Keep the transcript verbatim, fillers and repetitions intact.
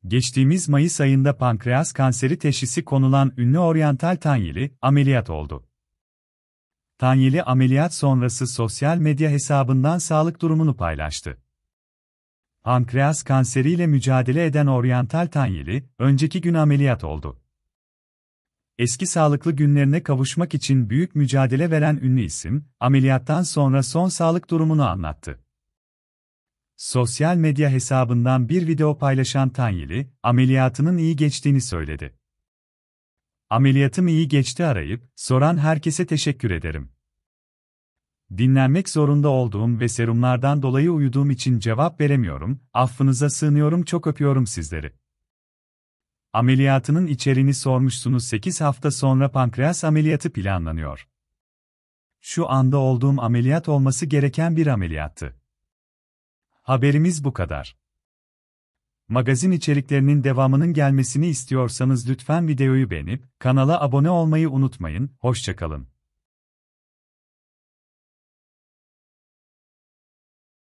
Geçtiğimiz Mayıs ayında pankreas kanseri teşhisi konulan ünlü oryantal Tanyeli, ameliyat oldu. Tanyeli ameliyat sonrası sosyal medya hesabından sağlık durumunu paylaştı. Pankreas kanseriyle mücadele eden oryantal Tanyeli, önceki gün ameliyat oldu. Eski sağlıklı günlerine kavuşmak için büyük mücadele veren ünlü isim, ameliyattan sonra son sağlık durumunu anlattı. Sosyal medya hesabından bir video paylaşan Tanyeli, ameliyatının iyi geçtiğini söyledi. "Ameliyatım iyi geçti arayıp, soran herkese teşekkür ederim. Dinlenmek zorunda olduğum ve serumlardan dolayı uyuduğum için cevap veremiyorum, affınıza sığınıyorum, çok öpüyorum sizleri. Ameliyatının içeriğini sormuşsunuz, sekiz hafta sonra pankreas ameliyatı planlanıyor. Şu anda olduğum ameliyat olması gereken bir ameliyattı. Haberimiz bu kadar. Magazin içeriklerinin devamının gelmesini istiyorsanız lütfen videoyu beğenip kanala abone olmayı unutmayın, hoşça kalın.